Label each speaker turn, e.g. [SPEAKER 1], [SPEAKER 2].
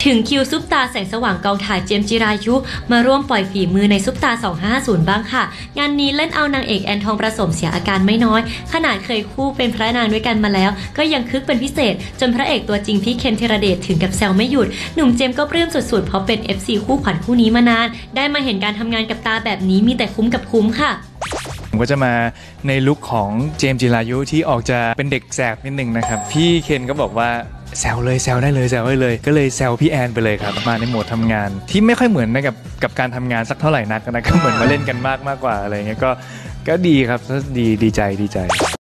[SPEAKER 1] ถึงคิวซุปตาแสงสว่างกองถ่ายเจมส์จิรายุมาร่วมปล่อยฝีมือในซุปตา2550บ้างค่ะงานนี้เล่นเอานางเอกแอนทองประสมเสียอาการไม่น้อยขนาดเคยคู่เป็นพระนางด้วยกันมาแล้วก็ยังคึกเป็นพิเศษจนพระเอกตัวจริงพี่เคนธีรเดชถึงกับแซวไม่หยุดหนุ่มเจมส์ก็ปลื้มสุดๆเพราะเป็น FC คู่ขวัญคู่นี้มานานได้มาเห็นการทำงานกับตาแบบนี้มีแต่คุ้มกับคุ้มค่ะ
[SPEAKER 2] ผมก็จะมาในลุคของเจมส์จิรายุที่ออกจะเป็นเด็กแสบนิดนึงนะครับพี่เคนก็บอกว่าแซวเลยแซวได้เลยแซวได้เลยก็เลยแซวพี่แอนไปเลยครับมาในโหมดทำงานที่ไม่ค่อยเหมือนนะกับการทำงานสักเท่าไหร่นักนะก็เหมือนมาเล่นกันมากกว่าอะไรเงี้ยก็ดีครับดีใจ